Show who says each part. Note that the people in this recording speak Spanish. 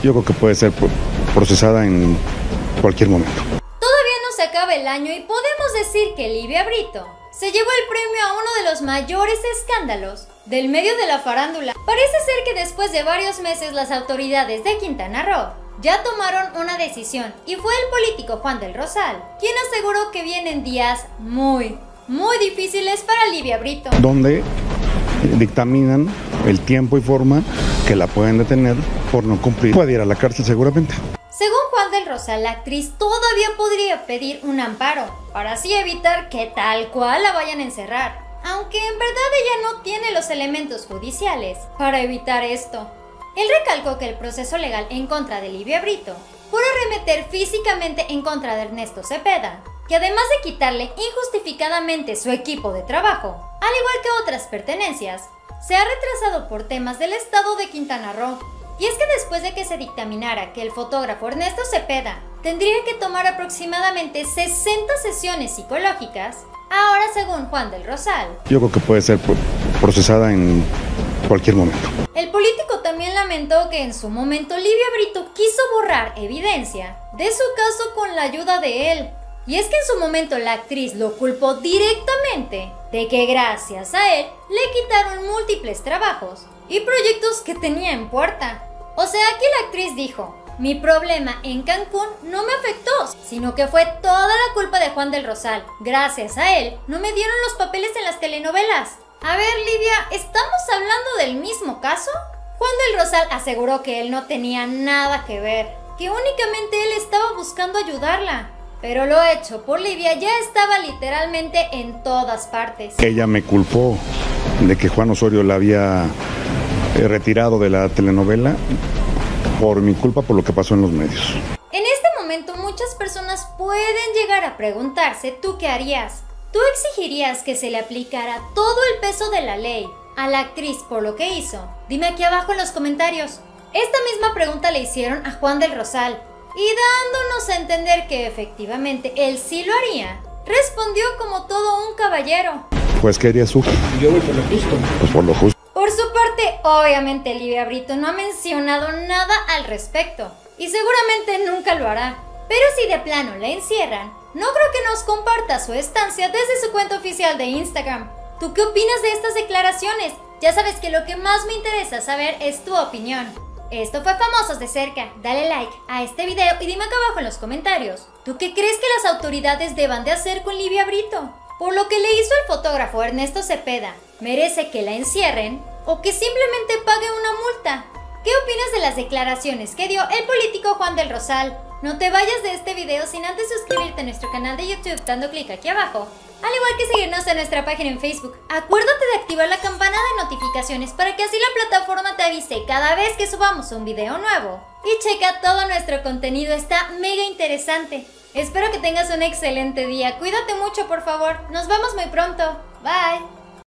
Speaker 1: Yo creo que puede ser procesada en cualquier momento.
Speaker 2: Todavía no se acaba el año y podemos decir que Livia Brito se llevó el premio a uno de los mayores escándalos del medio de la farándula. Parece ser que después de varios meses las autoridades de Quintana Roo ya tomaron una decisión y fue el político Juan del Rosal quien aseguró que vienen días muy difíciles para Livia Brito,
Speaker 1: Donde dictaminan el tiempo y forma que la pueden detener por no cumplir. Puede ir a la cárcel seguramente.
Speaker 2: Según Juan del Rosal, la actriz todavía podría pedir un amparo para así evitar que tal cual la vayan a encerrar, aunque en verdad ella no tiene los elementos judiciales para evitar esto. Él recalcó que el proceso legal en contra de Livia Brito por arremeter físicamente en contra de Ernesto Cepeda, que además de quitarle injustificadamente su equipo de trabajo, al igual que otras pertenencias, se ha retrasado por temas del estado de Quintana Roo. Y es que después de que se dictaminara que el fotógrafo Ernesto Cepeda tendría que tomar aproximadamente 60 sesiones psicológicas, ahora según Juan del Rosal,
Speaker 1: Yo creo que puede ser procesada en cualquier momento.
Speaker 2: el político también lamentó que en su momento Livia Brito quiso borrar evidencia de su caso con la ayuda de él. Y es que en su momento la actriz lo culpó directamente de que gracias a él le quitaron múltiples trabajos y proyectos que tenía en puerta. O sea, aquí la actriz dijo: mi problema en Cancún no me afectó, sino que fue toda la culpa de Juan del Rosal. Gracias a él no me dieron los papeles en las telenovelas. A ver, Livia, ¿estamos hablando del mismo caso? Juan del Rosal aseguró que él no tenía nada que ver, que únicamente él estaba buscando ayudarla. Pero lo hecho por Livia ya estaba literalmente en todas partes.
Speaker 1: Ella me culpó de que Juan Osorio la había retirado de la telenovela por mi culpa, por lo que pasó en los medios.
Speaker 2: En este momento muchas personas pueden llegar a preguntarse: ¿tú qué harías? ¿Tú exigirías que se le aplicara todo el peso de la ley a la actriz por lo que hizo? Dime aquí abajo en los comentarios. Esta misma pregunta le hicieron a Juan del Rosal, y dándonos a entender que efectivamente él sí lo haría, respondió como todo un caballero:
Speaker 1: Pues, ¿qué harías tú?
Speaker 3: Yo voy por lo justo.
Speaker 1: Pues por lo justo.
Speaker 2: Por su parte, obviamente Livia Brito no ha mencionado nada al respecto, y seguramente nunca lo hará. Pero si de plano la encierran, no creo que nos comparta su estancia desde su cuenta oficial de Instagram. ¿Tú qué opinas de estas declaraciones? Ya sabes que lo que más me interesa saber es tu opinión. Esto fue Famosos de Cerca. Dale like a este video y dime acá abajo en los comentarios: ¿tú qué crees que las autoridades deban de hacer con Livia Brito? Por lo que le hizo el fotógrafo Ernesto Cepeda, ¿merece que la encierren o que simplemente pague una multa? ¿Qué opinas de las declaraciones que dio el político Juan del Rosal? No te vayas de este video sin antes suscribirte a nuestro canal de YouTube dando clic aquí abajo, al igual que seguirnos en nuestra página en Facebook. Acuérdate de activar la campana de notificaciones para que así la plataforma te avise cada vez que subamos un video nuevo. Y checa todo nuestro contenido, está mega interesante. Espero que tengas un excelente día. Cuídate mucho, por favor. Nos vemos muy pronto. Bye.